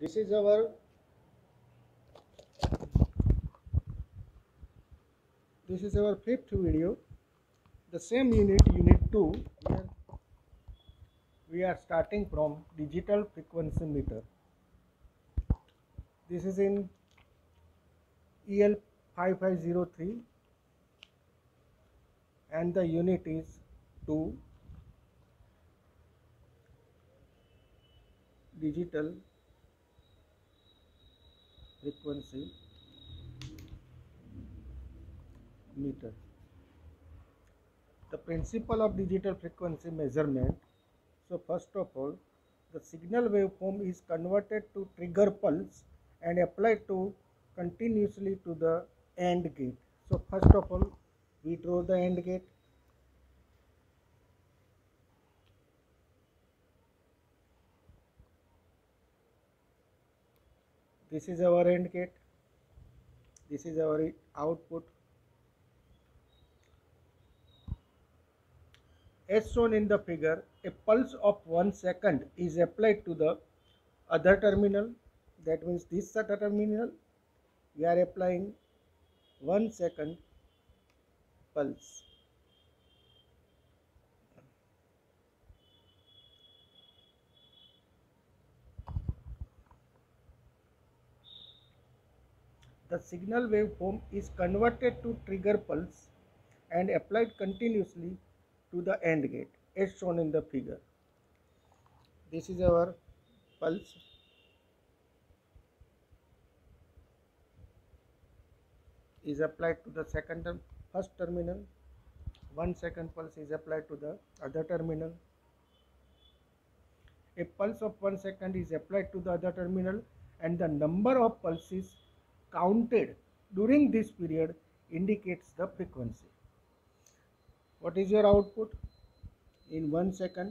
This is our fifth video. The same unit 2, where we are starting from digital frequency meter. This is in EL 5503 and the unit is 2, digital frequency meter. The principle of digital frequency measurement. So first of all, the signal waveform is converted to trigger pulse and applied to continuously to the AND gate. So first of all, we draw the AND gate. This is our AND gate. This is our output. As shown in the figure, a pulse of 1 second is applied to the other terminal. That means this terminal, we are applying 1 second pulse. The signal waveform is converted to trigger pulse and applied continuously to the AND gate as shown in the figure. This is our pulse. Is applied to the first terminal. 1 second pulse is applied to the other terminal. A pulse of 1 second is applied to the other terminal and the number of pulses counted during this period indicates the frequency. What is your output in 1 second?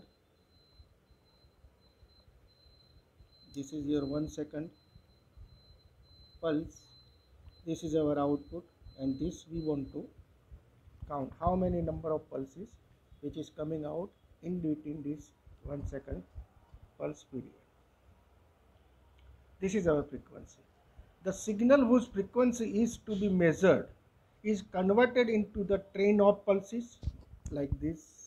This is your 1 second pulse. This is our output, and this we want to count how many number of pulses which is coming out in between this 1 second pulse period. This is our frequency. The signal whose frequency is to be measured is converted into the train of pulses like this.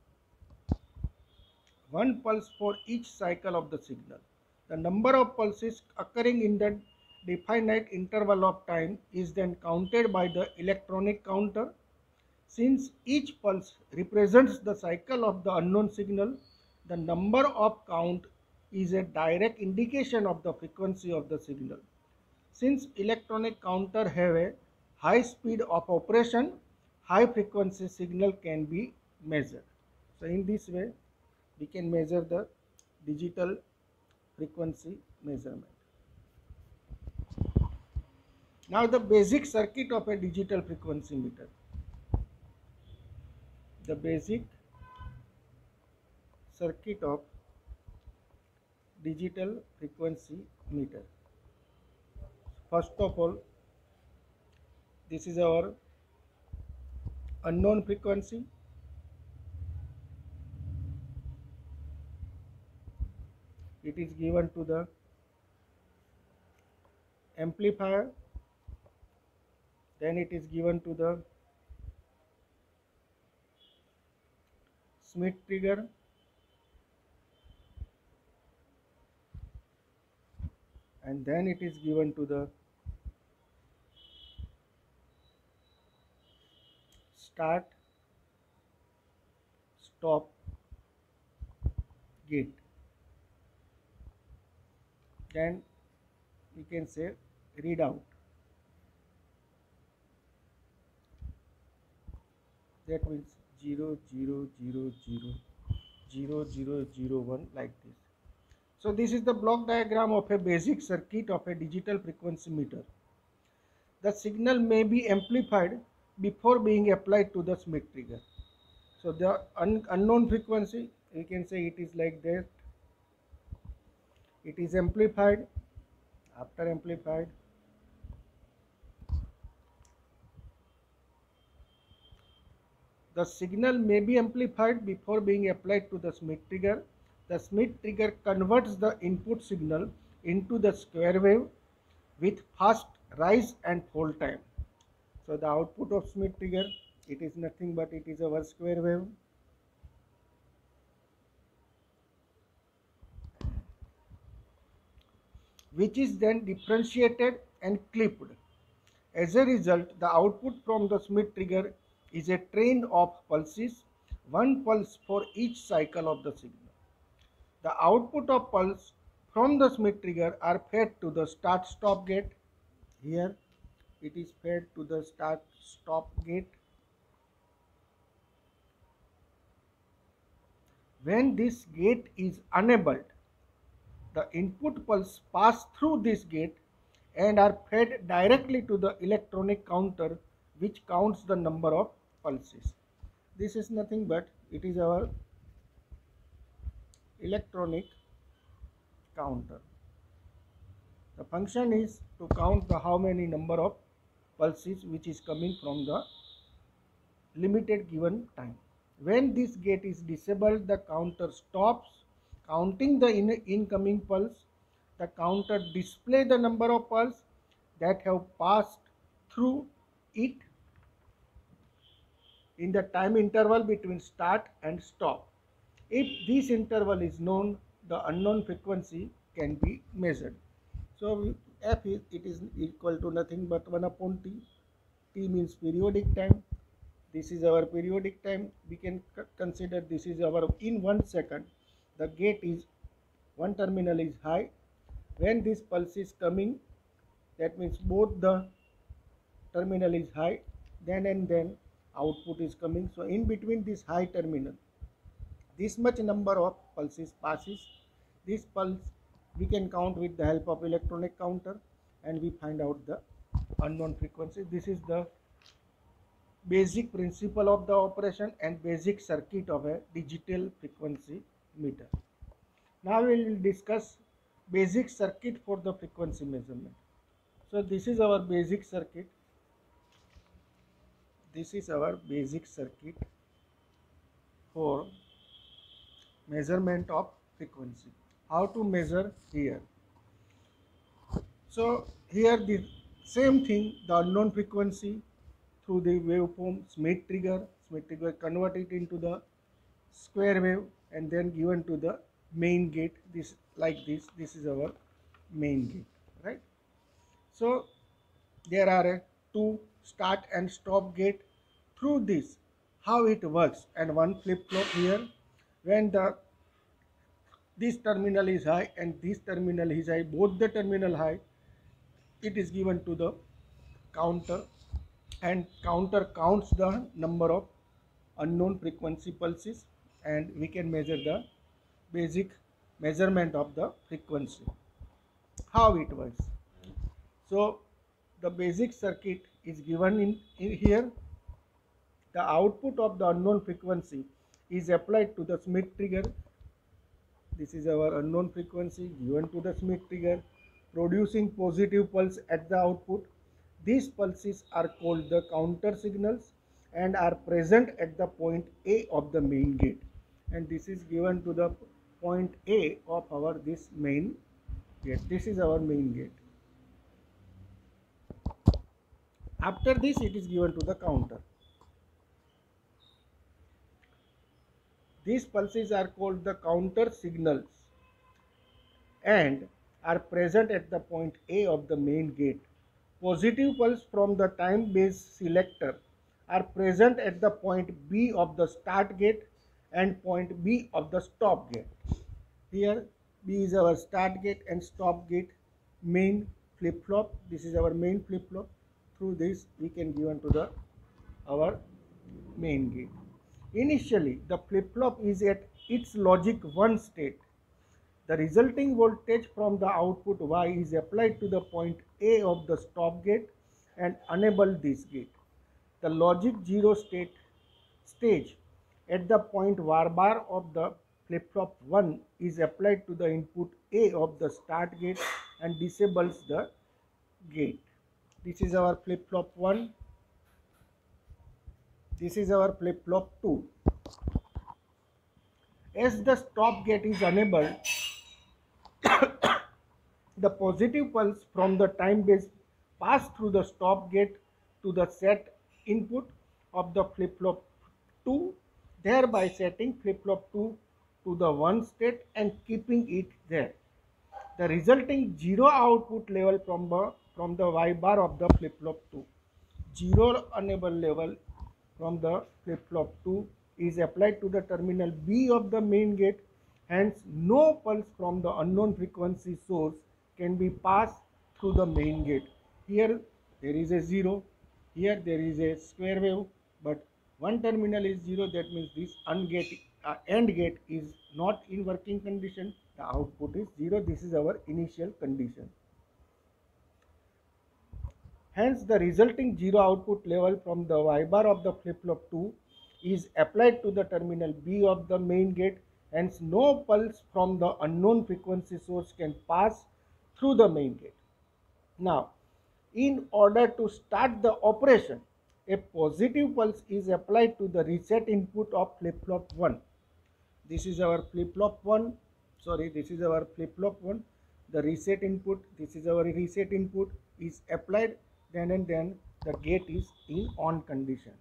One pulse for each cycle of the signal. The number of pulses occurring in the definite interval of time is then counted by the electronic counter. Since each pulse represents the cycle of the unknown signal, the number of count is a direct indication of the frequency of the signal. Since electronic counter have a high speed of operation, high frequency signal can be measured. So in this way, we can measure the digital frequency measurement. Now the basic circuit of a digital frequency meter. The basic circuit of digital frequency meter. First of all, this is our unknown frequency. It is given to the amplifier, then it is given to the Schmitt trigger, and then it is given to the start stop gate. Then we can say readout. That means 0 0 0 0 0 0 0 1 like this. So this is the block diagram of a basic circuit of a digital frequency meter. The signal may be amplified before being applied to the Schmitt trigger. So the unknown frequency, we can say it is like that. It is amplified. After amplified, the signal may be amplified before being applied to the Schmitt trigger. The Schmitt trigger converts the input signal into the square wave with fast rise and fall time. So the output of Schmitt trigger, it is nothing but it is our square wave, which is then differentiated and clipped. As a result, the output from the Schmitt trigger is a train of pulses, one pulse for each cycle of the signal. The output of pulse from the Schmitt trigger are fed to the start-stop gate. Here it is fed to the start-stop gate. When this gate is enabled, the input pulse pass through this gate and are fed directly to the electronic counter, which counts the number of pulses. This is nothing but it is our electronic counter. The function is to count the how many number of pulses which is coming from the limited given time. When this gate is disabled, the counter stops counting the incoming pulse. The counter displays the number of pulses that have passed through it in the time interval between start and stop. If this interval is known, the unknown frequency can be measured. So f is it is equal to nothing but 1 upon t. T means periodic time. This is our periodic time. We can consider this is our in 1 second. The gate is one terminal is high. When this pulse is coming, that means both the terminal is high. Then and then output is coming. So in between this high terminal, this much number of pulses passes. This pulse we can count with the help of electronic counter, and we find out the unknown frequency. This is the basic principle of the operation and basic circuit of a digital frequency meter. Now we will discuss basic circuit for the frequency measurement. So this is our basic circuit. This is our basic circuit for measurement of frequency. How to measure here? So here the same thing, the unknown frequency through the waveform Schmitt trigger convert it into the square wave and then given to the main gate. This like this is our main gate, right? So there are two start and stop gate. Through this how it works, and one flip-flop here. When this terminal is high and this terminal is high, both the terminal high, it is given to the counter, and counter counts the number of unknown frequency pulses, and we can measure the basic measurement of the frequency. How it works? So the basic circuit is given in here. The output of the unknown frequency is applied to the Schmitt trigger. This is our unknown frequency given to the Schmitt trigger, producing positive pulse at the output. These pulses are called the counter signals and are present at the point A of the main gate. And this is given to the point A of our this main gate. This is our main gate. After this, it is given to the counter. These pulses are called the counter signals and are present at the point A of the main gate. Positive pulse from the time base selector are present at the point B of the start gate and point B of the stop gate. Here B is our start gate and stop gate, main flip-flop. This is our main flip-flop. Through this we can given to our main gate. Initially the flip-flop is at its logic 1 state. The resulting voltage from the output Y is applied to the point A of the stop gate and enable this gate. The logic 0 stage at the point var bar of the flip-flop 1 is applied to the input A of the start gate and disables the gate. This is our flip-flop 1. This is our flip-flop 2. As the stop gate is enabled, The positive pulse from the time base pass through the stop gate to the set input of the flip-flop 2, thereby setting flip-flop 2 to the 1 state and keeping it there. The resulting 0 output level from the Y bar of the flip-flop 2. 0 enable level from the flip-flop 2 is applied to the terminal B of the main gate. Hence, no pulse from the unknown frequency source can be passed through the main gate. Here there is a 0, here there is a square wave, but one terminal is 0, that means this AND gate is not in working condition. The output is 0. This is our initial condition. Hence, the resulting 0 output level from the Y bar of the flip-flop 2 is applied to the terminal B of the main gate. Hence, no pulse from the unknown frequency source can pass through the main gate. Now, in order to start the operation, a positive pulse is applied to the reset input of flip-flop 1. This is our flip-flop 1. This is our flip-flop 1. The reset input, this is our reset input, is applied, then and then the gate is in on condition.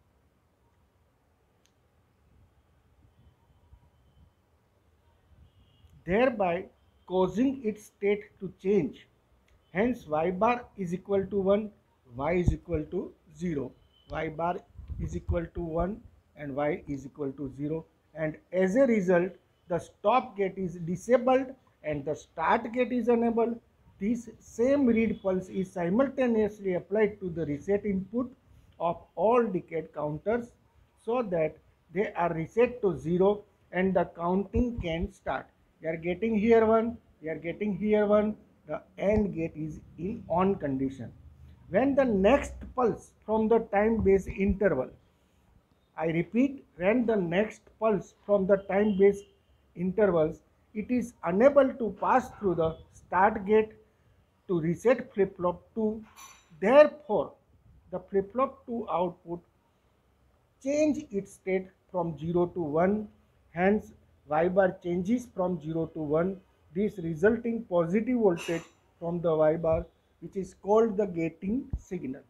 Thereby causing its state to change. Hence, Y bar is equal to 1, Y is equal to 0. Y bar is equal to 1 and Y is equal to 0. And as a result, the stop gate is disabled and the start gate is enabled. This same read pulse is simultaneously applied to the reset input of all decade counters so that they are reset to 0 and the counting can start. We are getting here 1, we are getting here 1, the AND gate is in on condition. When the next pulse from the time base interval, I repeat, when the next pulse from the time base intervals, it is unable to pass through the start gate to reset flip-flop 2. Therefore, the flip-flop 2 output change its state from 0 to 1. Hence, Y bar changes from 0 to 1. This resulting positive voltage from the Y bar, which is called the gating signal,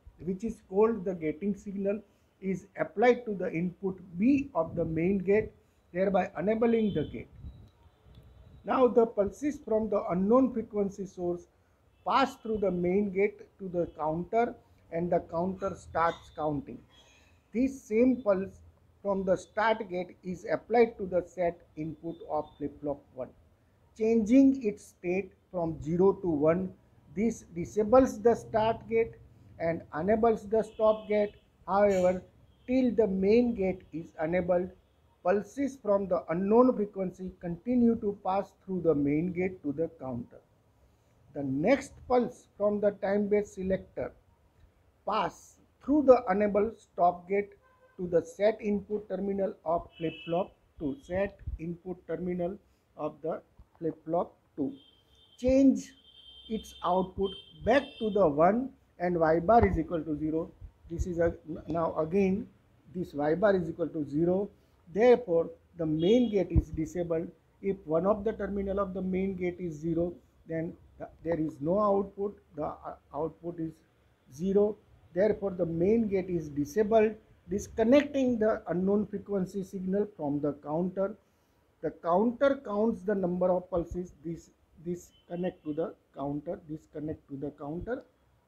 is applied to the input B of the main gate, thereby enabling the gate. Now the pulses from the unknown frequency source pass through the main gate to the counter and the counter starts counting. This same pulse from the start gate is applied to the set input of flip-flop 1, changing its state from 0 to 1. This disables the start gate and enables the stop gate. However, till the main gate is enabled, pulses from the unknown frequency continue to pass through the main gate to the counter. The next pulse from the time base selector pass through the enable stop gate to the set input terminal of flip-flop 2. Set input terminal of the flip-flop 2. Change its output back to the 1 and Y bar is equal to 0. This is now again this Y bar is equal to 0. Therefore, the main gate is disabled. If one of the terminal of the main gate is 0, then there is no output. The output is 0. Therefore, the main gate is disabled, disconnecting the unknown frequency signal from the counter. The counter counts the number of pulses. This connect to the counter. This connect to the counter.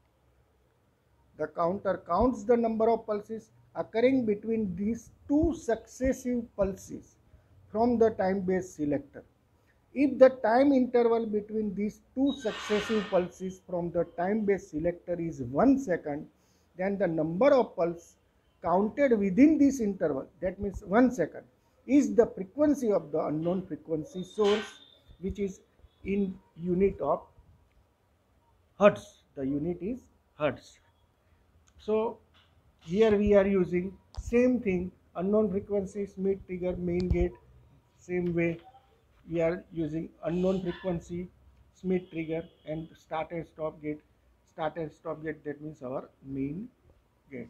The counter counts the number of pulses occurring between these two successive pulses from the time base selector. If the time interval between these two successive pulses from the time base selector is 1 second, then the number of pulses counted within this interval, that means 1 second, is the frequency of the unknown frequency source, which is in unit of hertz. The unit is hertz. So here we are using same thing, unknown frequency, Schmitt trigger, main gate. Same way we are using unknown frequency, Schmitt trigger, and start and stop gate. Start and stop gate, that means our main gate.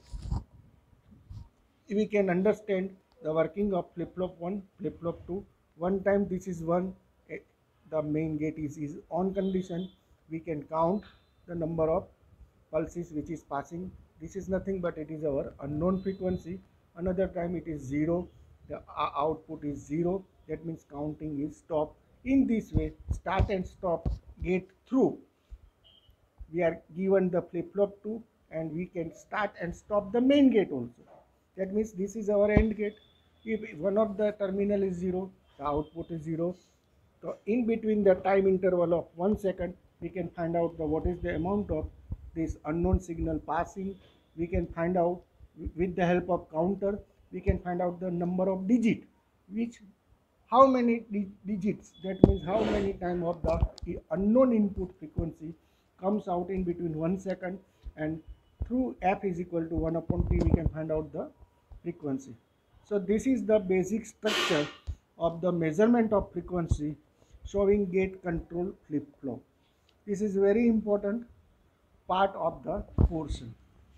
We can understand the working of flip-flop 1, flip-flop 2. One time this is 1, the main gate is on condition. we can count the number of pulses which is passing. This is nothing but it is our unknown frequency. Another time it is 0, the output is 0, that means counting is stopped. In this way, start and stop gate through, we are given the flip-flop to, and we can start and stop the main gate also. That means this is our AND gate. If one of the terminal is 0, the output is 0. So in between the time interval of 1 second, we can find out what is the amount of this unknown signal passing. We can find out with the help of counter, we can find out the number of digit, which how many digits, that means how many time of the unknown input frequency comes out in between 1 second, and through f is equal to 1 upon t we can find out the frequency. So this is the basic structure of the measurement of frequency showing gate control flip-flop. This is very important part of the portion.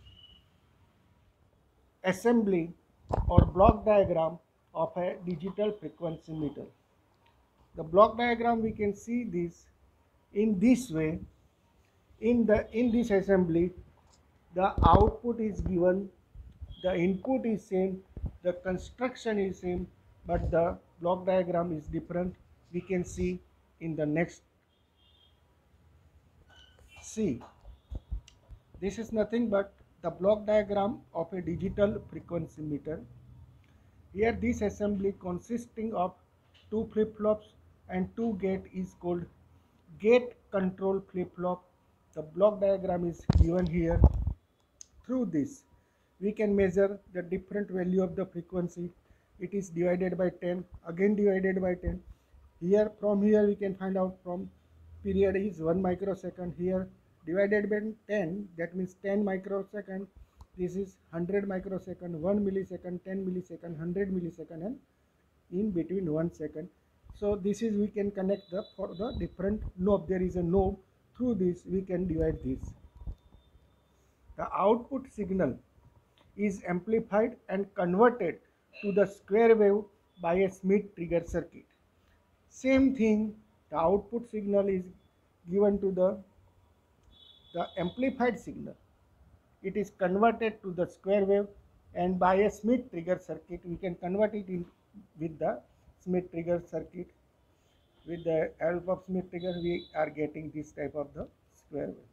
Assembly or block diagram of a digital frequency meter. The block diagram, we can see this in this way. In this assembly, the output is given, the input is same, the construction is same, but the block diagram is different. We can see in the next. See, this is nothing but the block diagram of a digital frequency meter. Here this assembly consisting of 2 flip-flops and 2 gate is called gate control flip-flop. The block diagram is given here. Through this we can measure the different value of the frequency. It is divided by 10, again divided by 10. Here from here we can find out from period is 1 microsecond. Here divided by 10, that means 10 microsecond. This is 100 microsecond, 1 millisecond, 10 millisecond, 100 millisecond, and in between 1 second. So this is we can connect the for the different knob. There is a knob. Through this we can divide this. The output signal is amplified and converted to the square wave by a Schmitt trigger circuit. Same thing, the output signal is given to the amplified signal. It is converted to the square wave, and by a Schmitt trigger circuit we can convert it in with the Schmitt trigger circuit. With the help of Schmitt trigger we are getting this type of the square wave.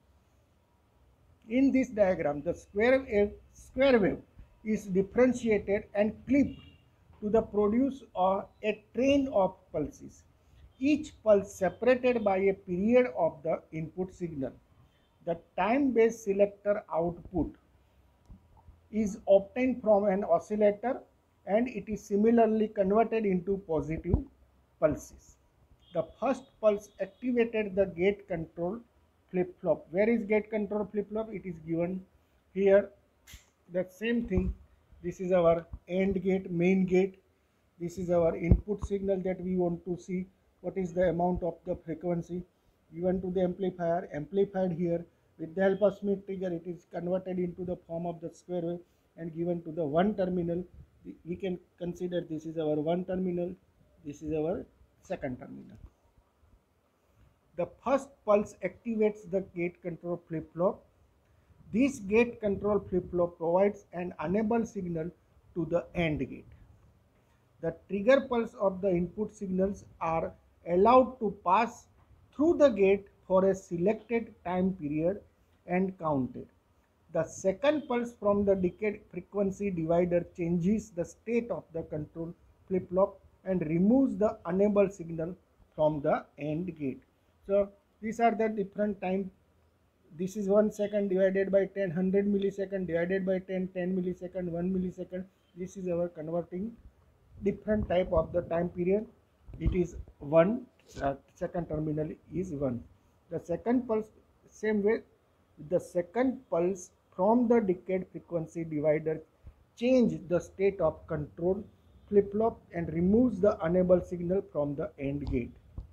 In this diagram, the square wave is differentiated and clipped to the produce of a train of pulses, each pulse separated by a period of the input signal. The time-based selector output is obtained from an oscillator, and it is similarly converted into positive pulses. The first pulse activated the gate control flip-flop. Where is gate control flip-flop? It is given here. The same thing. This is our AND gate, main gate. This is our input signal that we want to see what is the amount of the frequency given to the amplifier, amplified here. With the help of Schmitt trigger, it is converted into the form of the square wave and given to the one terminal. We can consider this is our one terminal, this is our second terminal. The first pulse activates the gate control flip-flop. This gate control flip-flop provides an enable signal to the AND gate. The trigger pulse of the input signals are allowed to pass through the gate for a selected time period and counted. The second pulse from the decade frequency divider changes the state of the control flip-flop and removes the enable signal from the AND gate. So these are the different time. This is 1 second divided by 10, 100 millisecond divided by 10, 10 millisecond, 1 millisecond. This is our converting different type of the time period. It is 1, second terminal is 1. The second pulse, same way, the second pulse from the decade frequency divider change the state of control flip-flop and removes the enable signal from the AND gate,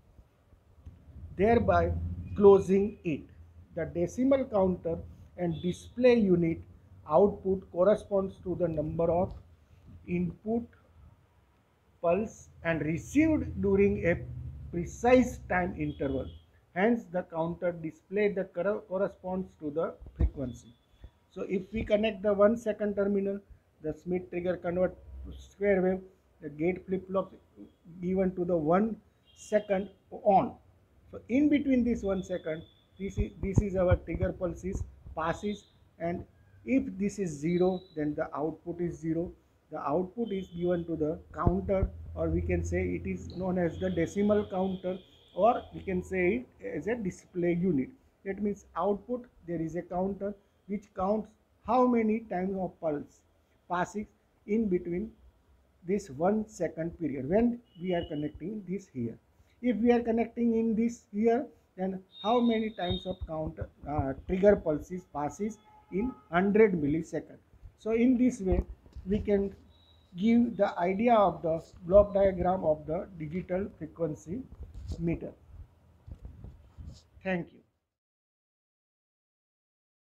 thereby closing it. The decimal counter and display unit output corresponds to the number of input pulse and received during a precise time interval. Hence the counter display the corresponds to the frequency. So if we connect the 1 second terminal, the Smith trigger convert to square wave, the gate flip flop given to the 1 second on. So in between this 1 second, this is our trigger pulses passes, and if this is 0, then the output is 0. The output is given to the counter, or we can say it is known as the decimal counter, or we can say it as a display unit. That means output, there is a counter which counts how many times of pulse passes in between this 1 second period when we are connecting this here. If we are connecting in this here, then how many times of counter trigger pulses passes in 100 milliseconds. So in this way we can give the idea of the block diagram of the digital frequency meter. Thank you.